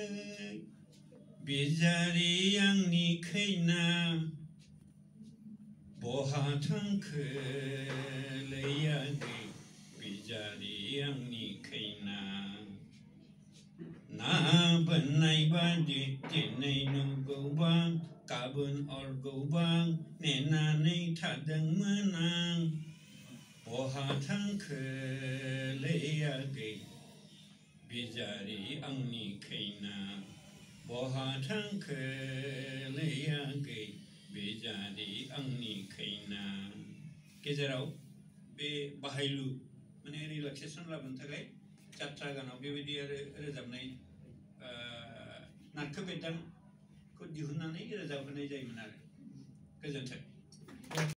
बिजारि आंनि खैना बहा थांखोलै आगै बिजारि आंनि खैना ना बोननाय बादि दिनै नुगौबा गाबोन अरगौबा नेनानै थादोंमोन आं बहा थांखोलै आगै बिजारि आंनि खैना बहा थांखोलै आगै बिजारि आंनि खैना गेजेराव बे बाहायलु माने रिलेक्सेसन लाबोनो थाखाय जात्रा गानाव बेबायदि आरो रोजाबनाय नारखो बेदानखौ दिहुननानै रोजाबहोनाय जायोमोन आरो गोजोन्थों।